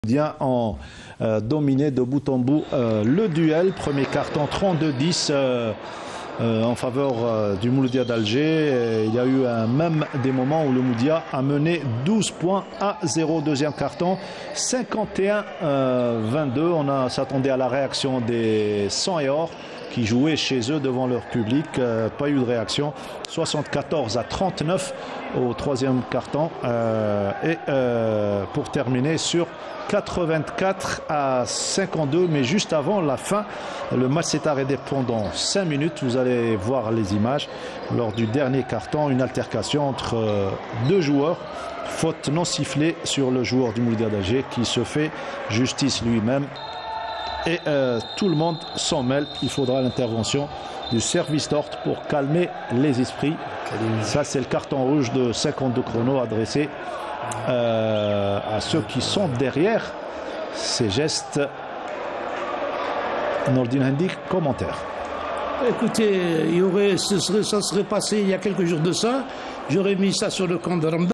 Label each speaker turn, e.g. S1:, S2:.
S1: Bien en dominé de bout en bout le duel. Premier carton 32-10 en faveur du Mouloudia d'Alger. Il y a eu même des moments où le Mouloudia a mené 12 points à 0. Deuxième carton 51-22. On s'attendait à la réaction des 100 et or qui jouaient chez eux devant leur public. Pas eu de réaction. 74-39 au troisième carton. Pour terminer sur 84-52, mais juste avant la fin, le match s'est arrêté pendant 5 minutes. Vous allez voir les images. Lors du dernier carton, une altercation entre deux joueurs. Faute non sifflée sur le joueur du Mouloudia d'Alger qui se fait justice lui-même. Et tout le monde s'en mêle. Il faudra l'intervention du service d'ordre pour calmer les esprits. Ça, c'est le carton rouge de 52 chrono adressé à ceux qui sont derrière ces gestes. Nordin Hendik, commentaire.
S2: Écoutez, ça serait passé il y a quelques jours de ça. J'aurais mis ça sur le compte de Ramadan.